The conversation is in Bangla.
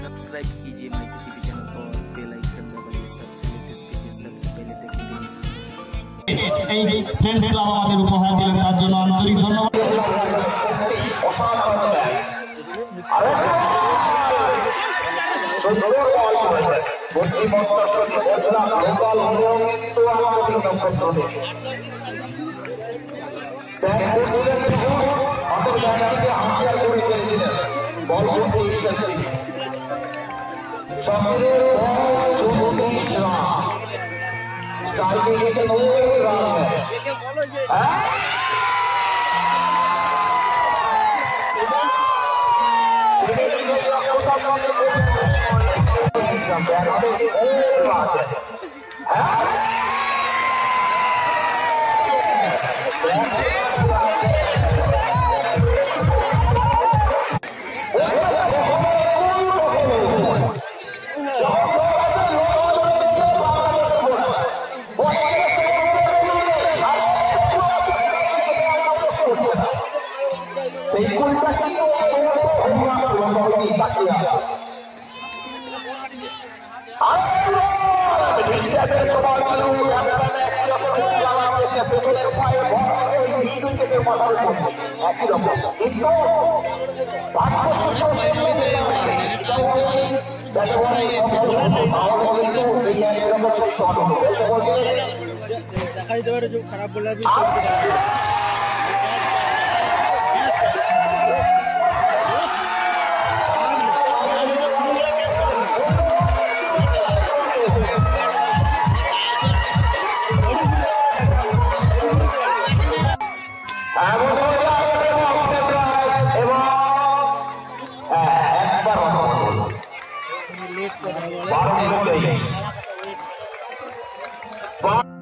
सब्सक्राइब कीजिए माइटी टीवी चैनल को और बेल आइकन दबाइए सबसे लेटेस्ट वीडियो सबसे पहले देखने के लिए। এই ফ্রেন্ডস ক্লাব আমাদের উপহার দিলেন তার জন্য আন্তরিক ধন্যবাদ। जो खराब बोला भी लेट कर